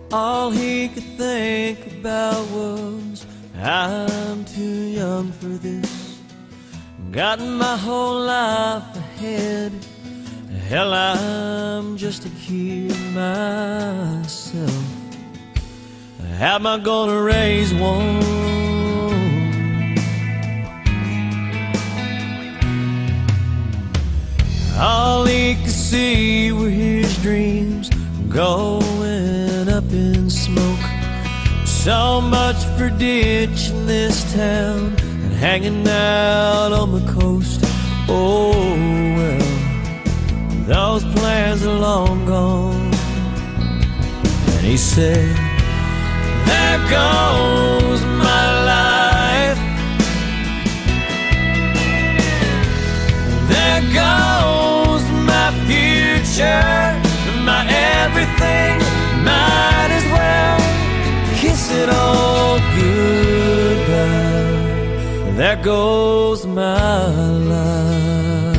All he could think about was, I'm too young for this. Got my whole life ahead. Hell, I'm just a kid myself. How am I gonna raise one? All he could see were his dreams going up in smoke. So much for ditching this town and hanging out on the coast. Oh well, those plans are long gone. And he said, there goes my life. There goes my future, my everything. Might as well kiss it all goodbye. There goes my life.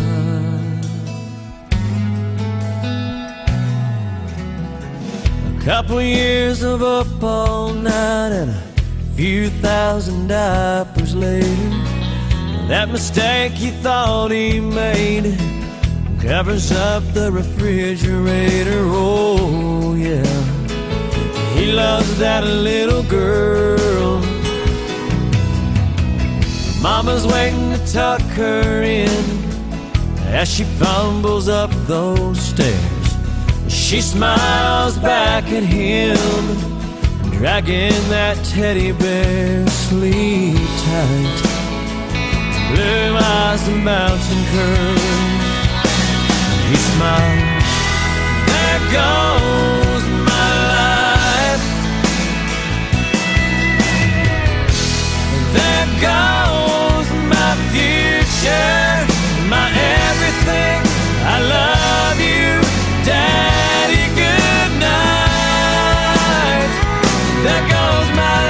A couple years of up all night and a few thousand diapers later, that mistake he thought he made covers up the refrigerator. Oh yeah, he loves that little girl. Mama's waiting to tuck her in as she fumbles up those stairs. She smiles back at him, dragging that teddy bear. Sleep tight, blue eyes and mountain curve. He smiles, there goes my life. There goes my future, my everything. I love you, Daddy, good night. There goes my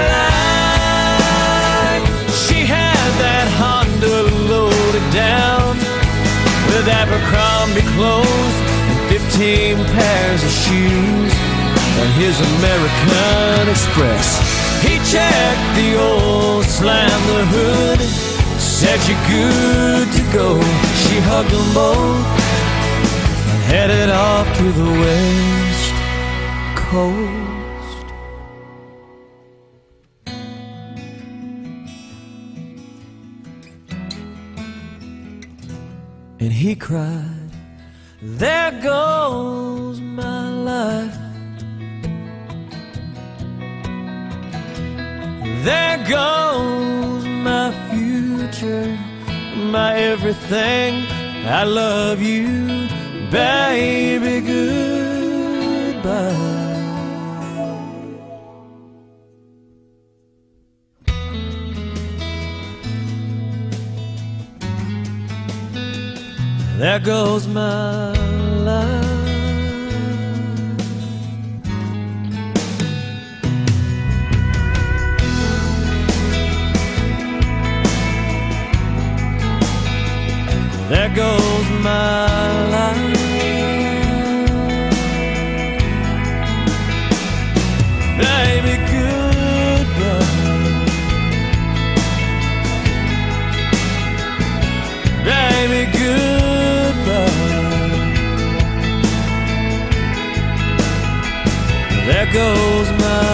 life. She had that Honda loaded down with Abercrombie clothes and 15 pairs of shoes on his American Express. He checked the oil, slammed the hood, said you're good to go. She hugged them both and headed off to the West Coast. And he cried, there goes my life. There goes my future, my everything. I love you, baby, goodbye. There goes my life. There goes my life. Baby, goodbye. Baby, goodbye. There goes my